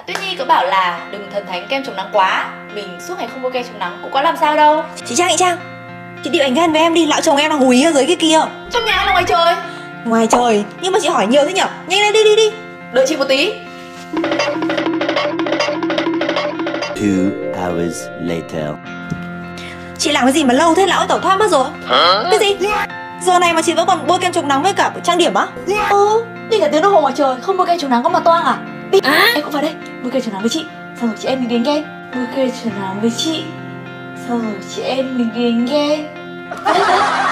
Tuyết Nhi có bảo là đừng thần thánh kem chống nắng quá. Mình suốt ngày không mua kem chống nắng cũng có làm sao đâu. Chị Trang, chị điệu ảnh ghen với em đi, lão chồng em đang húi ở dưới cái kia. Trong nhà hay là ngoài trời? Ngoài trời, nhưng mà chị hỏi nhiều thế nhở? Nhanh lên đi. Đợi chị một tí. 2 hours later. Chị làm cái gì mà lâu thế, lão tẩu thoát mất rồi. Cái gì? Giờ này mà chị vẫn còn bôi kem chống nắng với cả trang điểm á? Đi cả tiếng đồng hồ ngoài trời không mua kem chống nắng có mà toang à? Đi, em cũng vào đây mua kem chống nắng với chị. Xong rồi chị em mình đến ghen. Mua kem chống nắng với chị. Xong rồi chị em mình đến ghen.